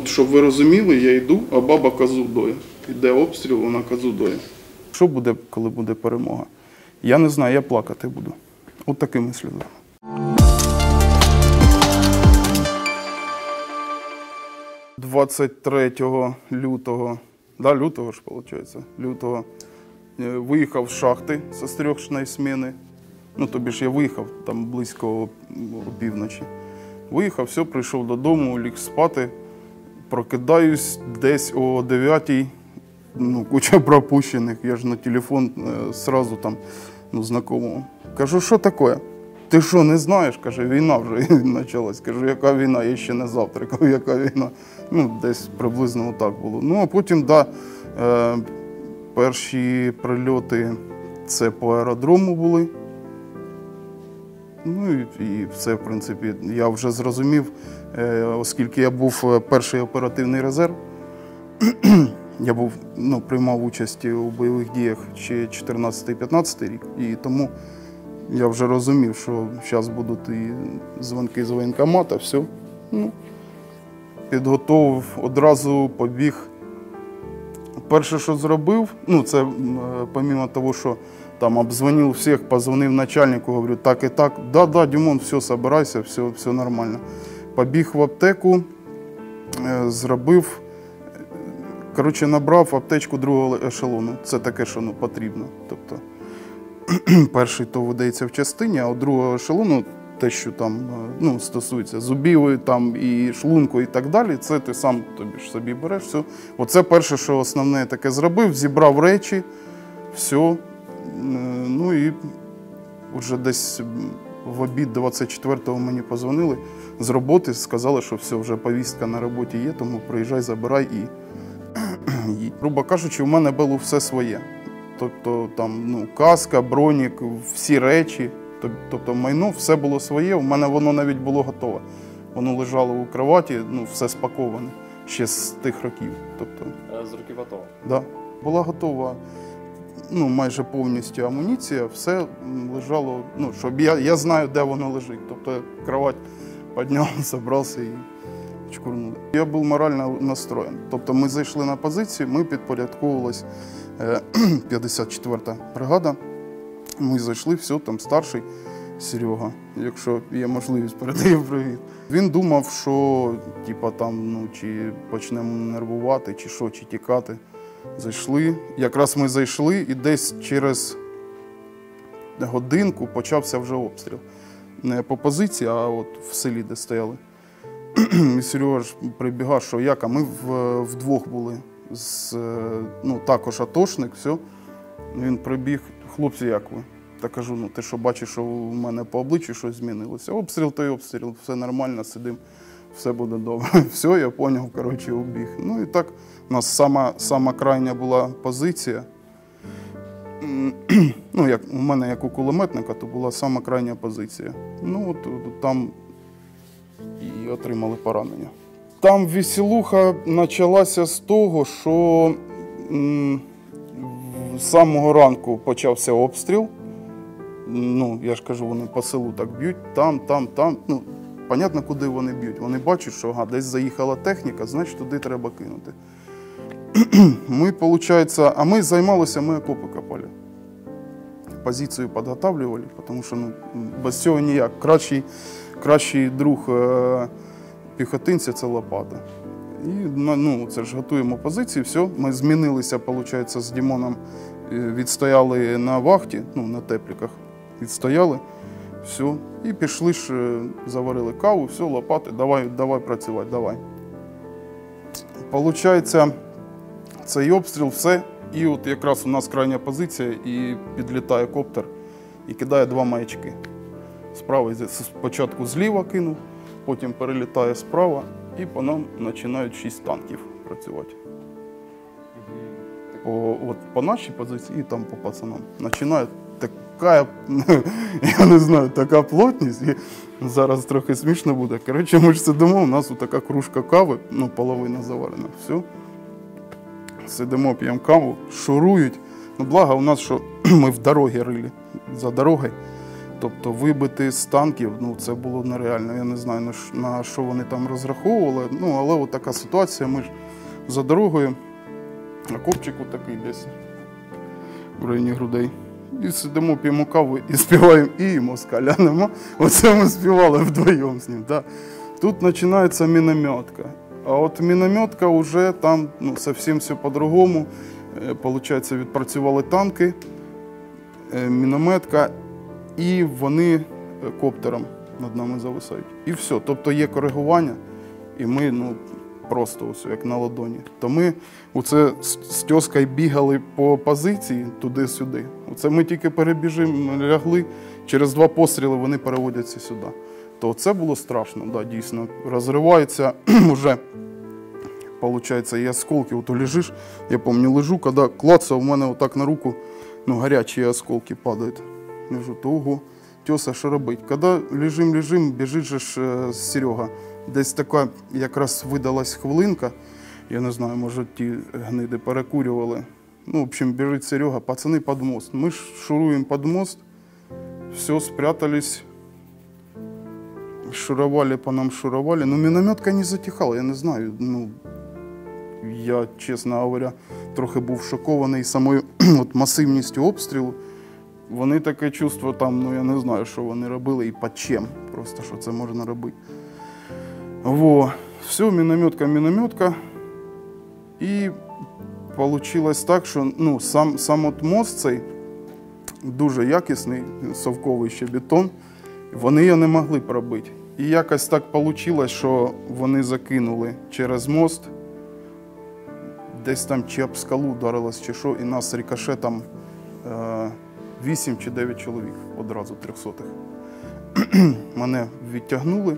щоб ви розуміли, я йду, а баба козу доє. Іде обстріл, вона козу доє. Що буде, коли буде перемога? Я не знаю, я плакати буду. От такими сльозами. – 23 лютого, лютого ж, виходить, лютого, виїхав з шахти з стрьохшної зміни. Ну, тобі ж я виїхав там близько опівночі. Виїхав, все, прийшов додому, ліг спати. Прокидаюсь десь о 9-й, ну, куча пропущених. Я ж на телефон сразу там, ну, знайомому. Кажу, що таке? Ти що, не знаєш? Каже, війна вже почалась. Кажу, яка війна? Я ще не завтракав, яка війна? Ну, десь приблизно отак було. Ну, а потім, да, перші прильоти це по аеродрому були. Ну і все, в принципі, я вже зрозумів, оскільки я був перший оперативний резерв, я був, ну, приймав участь у бойових діях ще 14-15 рік, і тому я вже розумів, що зараз будуть і дзвінки з воєнкомату, все. Ну, підготовив, одразу побіг. Перше, що зробив, ну, це помимо того, що там обзвонив всіх, позвонив начальнику, говорю, так і так. Да, Дімон, все, собирайся, все нормально. Побіг в аптеку, зробив, коротше, набрав аптечку другого ешелону. Це таке, що, ну, потрібно. Тобто, перший то видається в частині, а у другого ешелону, те, що там, ну, стосується зубів, там, і шлунку і так далі, це ти сам тобі ж собі береш, все. Оце перше, що основне таке зробив, зібрав речі, все. Ну і вже десь в обід 24-го мені подзвонили з роботи, сказали, що все, вже повістка на роботі є, тому приїжджай, забирай і їдь. Грубо кажучи, у мене було все своє. Тобто там, ну, каска, бронік, всі речі, тобто майно, все було своє, у мене воно навіть було готове. Воно лежало у кроваті, ну, все спаковане, ще з тих років. Тобто, з років АТО? Да. Була готова, ну, майже повністю амуніція, все лежало, ну, щоб я знаю, де воно лежить. Тобто кровать підняв, зібрався і чкурнув. Я був морально настроєн. Тобто ми зайшли на позицію, ми підпорядковувалися, 54-та бригада. Ми зайшли, все, там старший Серега, якщо є можливість, передаю привіт. Він думав, що типа, там, ну, чи почнемо нервувати, чи що, чи тікати. Зайшли. Якраз ми зайшли і десь через годинку почався вже обстріл. Не по позиції, а от в селі, де стояли. І Серега ж прибігав, що як, а ми вдвох були. Ну, також атошник, все. Він прибіг, хлопці, як ви? Та кажу, ну ти що бачиш, що у мене по обличчю щось змінилося? Обстріл той обстріл, все нормально, сидимо, все буде добре. Все, я зрозумів, коротше, убіг. Ну і так, у нас сама крайня була позиція. Ну, як, у мене, як у кулеметника, то була сама крайня позиція. Ну, от там і отримали поранення. Там веселуха почалася з того, що з самого ранку почався обстріл. Ну, я ж кажу, вони по селу так б'ють, там. Ну, понятно, куди вони б'ють. Вони бачать, що ага, десь заїхала техніка, значить туди треба кинути. Ми, виходить, а ми займалися, ми окопи копали. Позицію підготовлювали, тому що, ну, без цього ніяк. Кращий друг піхотинця – це лопата. І, ну, це ж готуємо позиції, все. Ми змінилися, виходить, з Дімоном, відстояли на вахті, ну, на тепліках, відстояли, все. І пішли ж, заварили каву, все, лопати, давай працювати, давай. Получається, цей обстріл, все. І от якраз у нас крайня позиція, і підлітає коптер, і кидає 2 маячки. Справа, спочатку зліва кинув, потім перелітає справа, і по нам починають 6 танків працювати. По нашій позиції і там по пацанам. Починає така, я не знаю, така плотність, і зараз трохи смішно буде. Коротше, ми ж сидимо, у нас така кружка кави, ну, половина заварена, все. Сидимо, п'ємо каву, шурують. Ну, благо у нас, що ми в дорогі рили, за дорогою. Тобто вибити з танків, ну це було нереально. Я не знаю, на що вони там розраховували. Ну, але от така ситуація, ми ж за дорогою, окопчику такий десь в районі грудей. І сидимо, п'ємо каву і співаємо «І москаля нема». Оце ми співали вдвоєм з ним. Да. Тут починається мінометка. А от мінометка вже там ну, зовсім все по-другому. Получається, відпрацювали танки, мінометка, і вони коптером над нами зависають. І все. Тобто є коригування, і ми ну, просто ось як на ладоні. То ми оце з тьоскою бігали по позиції туди-сюди. Оце ми тільки перебіжимо, лягли, через 2 постріли вони переводяться сюди. То це було страшно, да, дійсно. Розривається вже, виходить, і осколки. Ото лежиш, я пам'ятаю, лежу, коли клацав, у мене отак на руку, ну, гарячі осколки падають. Лежу, то ого, тьоса, що робить? Коли лежим, біжить же ж Серега. Десь така якраз видалась хвилинка, я не знаю, може ті гниди перекурювали. Ну, в общем, біжить Серега, пацани під мост. Ми ж шуруємо під мост, все, спрятались, шуровали по нам, шуровали. Но мінометка не затихала, я не знаю. Ну, я, чесно говоря, трохи був шокований самою от, масивністю обстрілу. Вони таке чувство там, ну я не знаю, що вони робили і під чим, просто що це можна робити. Во, все, мінометка. І вийшло так, що ну, сам от мост цей дуже якісний, совковий ще бетон, вони його не могли пробити. І якось так вийшло, що вони закинули через мост, десь там чи об скалу вдарилось, чи що, і нас рикошетом 8 чи 9 чоловік одразу 300-х. Мене відтягнули.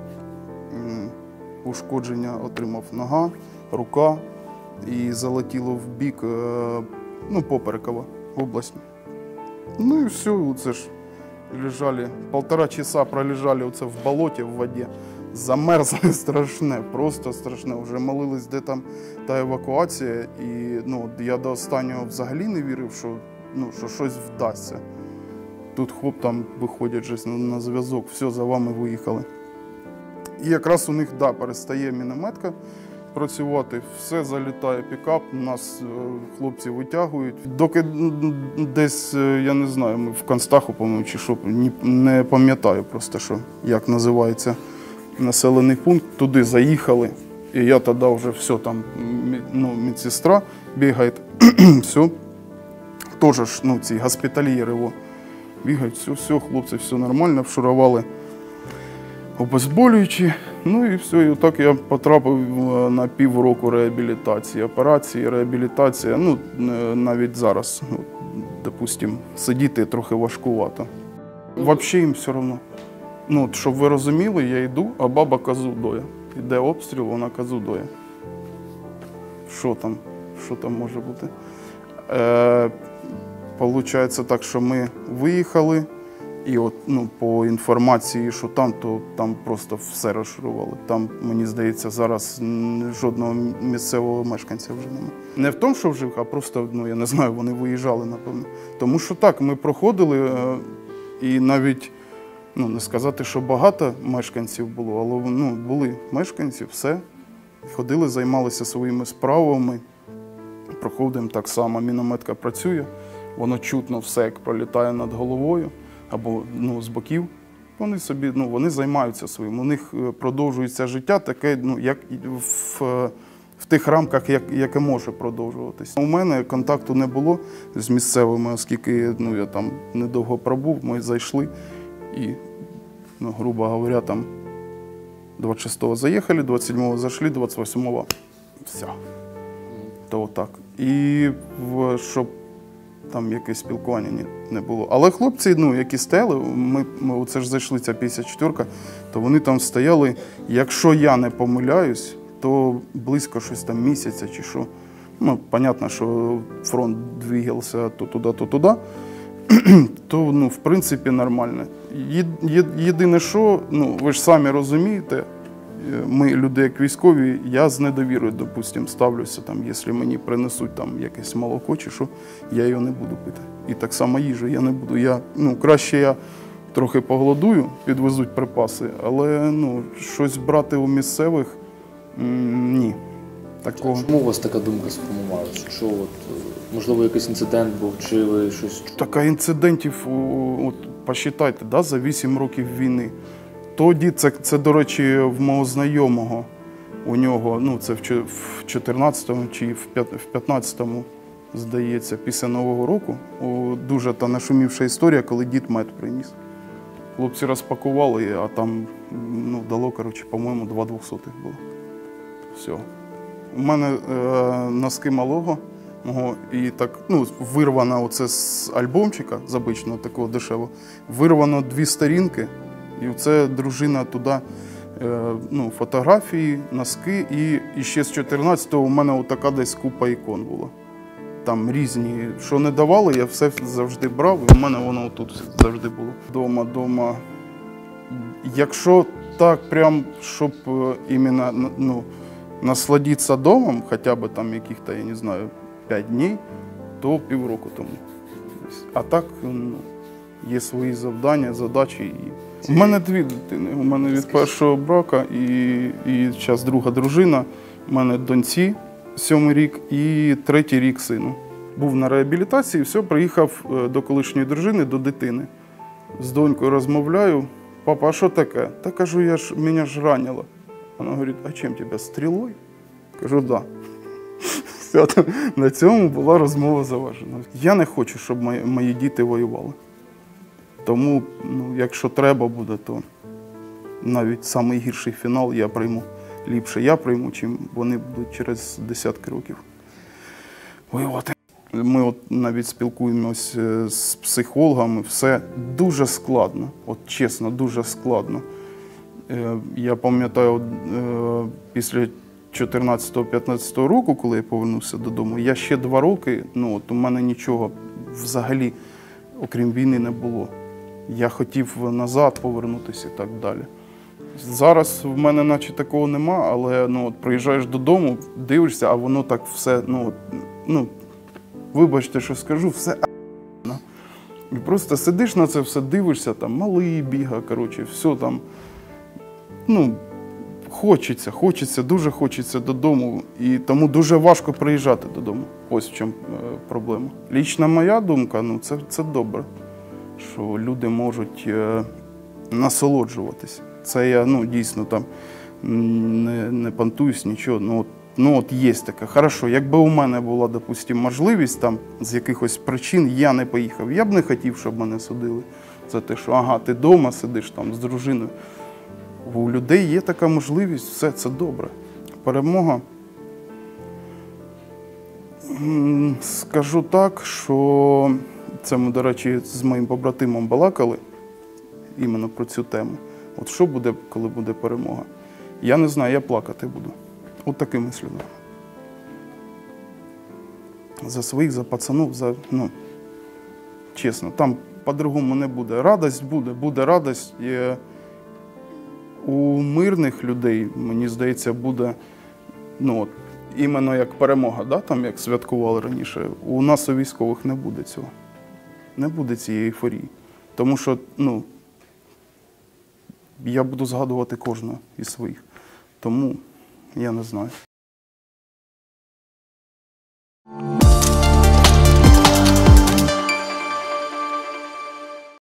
Ушкодження отримав нога, рука і залетіло в бік, ну, поперекова, область. Ну і все, це ж лежали, 1,5 часа пролежали оце в болоті, в воді, замерзли страшне, просто страшне. Вже молились, де там та евакуація, і ну, я до останнього взагалі не вірив, що, ну, що щось вдасться. Тут хлоп там виходять же на зв'язок, все, за вами виїхали. І якраз у них, да, перестає мінометка працювати, все залітає пікап, нас хлопці витягують. Доки десь, я не знаю, ми в Констаху, по-моєму, чи що, не пам'ятаю просто, що, як називається населений пункт, туди заїхали. І я тоді вже все, там, ну, медсестра бігає, все, теж, ну, ці госпітальєри бігають, все, хлопці, все нормально, вшурували обезболюючі, ну і все, і отак я потрапив на півроку реабілітації, операції, реабілітація, ну, навіть зараз, ну, допустим, сидіти трохи важкувато. Взагалі їм все одно. Ну, щоб ви розуміли, я йду, а баба козу доє. Іде обстріл, вона козу доє. Що там може бути? Получається так, що ми виїхали, і от, ну, по інформації, що там, то там просто все розширували. Там, мені здається, зараз жодного місцевого мешканця вже немає. Не в тому, що вжив, а просто, ну, я не знаю, вони виїжджали, напевно. Тому що так, ми проходили, і навіть, ну, не сказати, що багато мешканців було, але, ну, були мешканці, все. Ходили, займалися своїми справами. Проходимо так само, мінометка працює, воно чутно все, як пролітає над головою або, ну, з боків. Вони собі, ну, вони займаються своїм. У них продовжується життя таке, ну, як в тих рамках, яке може продовжуватись. У мене контакту не було з місцевими, оскільки, ну, я там недовго пробув, ми зайшли і, ну, грубо говоря, там 26-го заїхали, 27-го зайшли, 28-го все. То отак. І щоб там якесь спілкування не було. Але хлопці, ну, які стояли, ми оце ж зайшли, ця 54-ка, то вони там стояли, якщо я не помиляюсь, то близько щось там місяця чи що. Ну, понятно, що фронт двигався то туди, то, ну, в принципі, нормально. Єдине що, ну, ви ж самі розумієте, ми, люди як військові, я з недовірою, допустим, ставлюся, там, якщо мені принесуть там якесь молоко чи що, я його не буду пити. І так само їжу я не буду. Ну, краще я трохи поголодую, підвезуть припаси, але ну, щось брати у місцевих ні. Такого. Чому у вас така думка сформувалася? Що от, можливо, якийсь інцидент був, чи ви щось... Така інцидентів, от посчитайте, да, за 8 років війни. Тоді, це, до речі, в мого знайомого, у нього, ну це в 14-му чи в 15-му, здається, після Нового року, дуже та нашумівша історія, коли дід мед приніс. Хлопці розпакували, а там ну, дало, коротше, по-моєму, 2 200-х було. Все. У мене носки малого, і так, ну, вирвано оце з альбомчика, з обичного такого дешевого, вирвано 2 сторінки, і це дружина туди, ну, фотографії, носки, і ще з 14-го у мене отака десь купа ікон була. Там різні, що не давали, я все завжди брав, і в мене воно тут завжди було. Дома. Якщо так прям, щоб іменно, ну, насладитися домом, хоча б там яких-то, я не знаю, 5 днів, то півроку тому. А так, ну, є свої завдання, задачі. У мене 2 дитини. У мене від першого брака і зараз друга дружина. У мене доньці 7-й рік і 3-й рік сину. Був на реабілітації, все, приїхав до колишньої дружини, до дитини. З донькою розмовляю. Папа, а що таке? Та кажу, мене ж ранило. Вона говорить, а чим тебе, стрілою? Кажу, да. Все, на цьому була розмова завершена. Я не хочу, щоб мої діти воювали. Тому, ну, якщо треба буде, то навіть найгірший фінал я прийму. Ліпше я прийму, чим вони будуть через десятки років воювати. Ми от навіть спілкуємось з психологами, все дуже складно, от чесно, дуже складно. Я пам'ятаю, після 14-15 року, коли я повернувся додому, я ще 2 роки, ну от у мене нічого взагалі, окрім війни, не було. Я хотів назад повернутися і так далі. Зараз в мене наче такого нема, але ну, от, приїжджаєш додому, дивишся, а воно так все, ну вибачте, що скажу, все а**но. І просто сидиш на це все, дивишся, там малий бігає, коротше, все там, ну, хочеться, дуже хочеться додому, і тому дуже важко приїжджати додому. Ось в чому проблема. Лічна моя думка, ну, це добре, що люди можуть насолоджуватися. Це я, ну, дійсно там не понтуюсь, нічого, ну от є таке. Хорошо, якби у мене була, допустимо, можливість там з якихось причин, я не поїхав. Я б не хотів, щоб мене судили за те, що ага, ти вдома сидиш там з дружиною. У людей є така можливість, все, це добре. Перемога. Скажу так, що це ми, до речі, з моїм побратимом балакали іменно про цю тему. От що буде, коли буде перемога? Я не знаю, я плакати буду. От такими сльозами. За своїх, за пацанів, ну, чесно, там по-другому не буде. Радость буде радость. І у мирних людей, мені здається, буде, ну, от, іменно як перемога, да, там, як святкували раніше. У нас, у військових, не буде цього. Не буде цієї ейфорії. Тому що, ну, я буду згадувати кожного із своїх. Тому я не знаю.